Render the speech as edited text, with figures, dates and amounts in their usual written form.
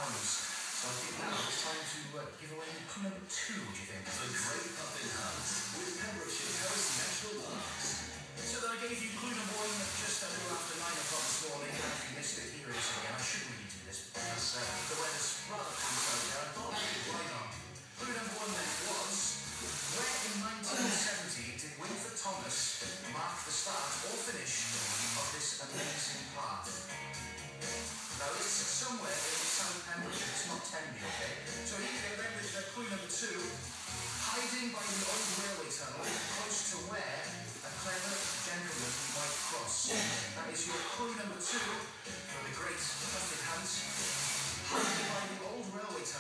pounds. So I think now it's time to give away clue number 2, what do you think? The Great Puffin Hunt with Pembrokeshire Coast National Parks. So then I gave you clue number 1 just a little after 9 o'clock this morning, and if you missed it, here it is again. I shouldn't really do this because the weather's rather cool out there. I thought I could why not? Clue number 1 then was, where in 1970 did Winford Thomas mark the start or finish of this amazing path? Now it's somewhere in South Pembrokeshire, it's not Tenby, okay? So here you go then with clue number 2, hiding by the old railway tunnel, close to where a clever gentleman might cross. That is your clue number 2 for the Great Puffin Hunt. Hiding by the old railway tunnel.